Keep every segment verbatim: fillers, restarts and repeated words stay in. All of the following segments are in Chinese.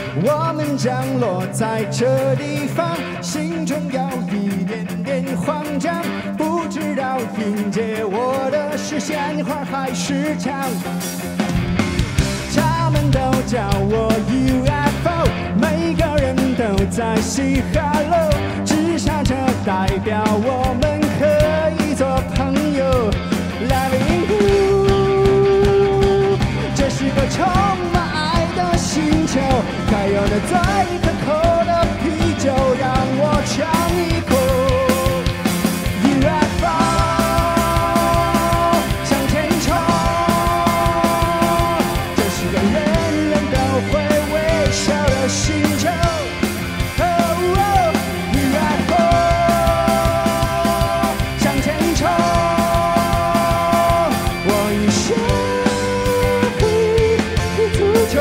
我们降落在这地方，心中有一点点慌张，不知道迎接我的是鲜花还是枪。他们都叫我 U F O， 每个人都在 say hello， 至少这代表我们可以做朋友。Loving you， 这是个充满爱的星球，该有的最可口的啤酒，让我尝一口。U F O， 向前冲，这是个人人都会微笑的星球。哦哦 U F O， 向前冲，我一生会足球。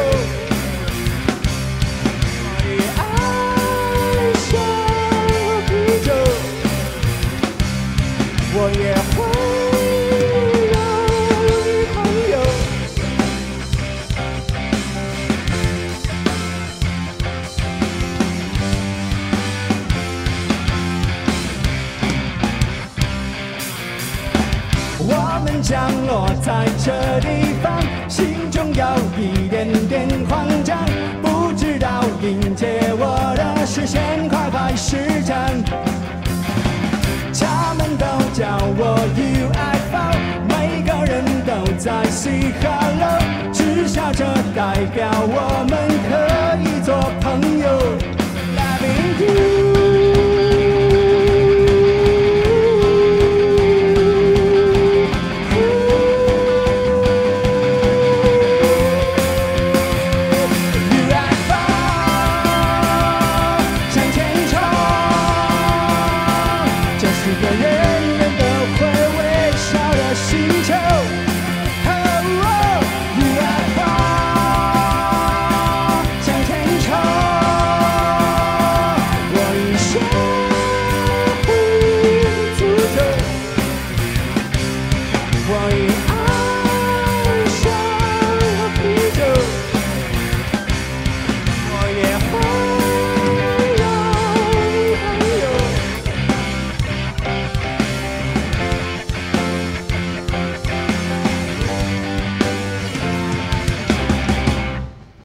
我也会有女朋友。我们降落在这地方，心中有一点点慌张，不知道迎接我的是鲜花还是枪。他们都叫我 U F O， 每个人都在 say hello， 至少这代表我们可以做朋友。Loving you， U F O， 向前冲。这是个人人都会微笑的星球。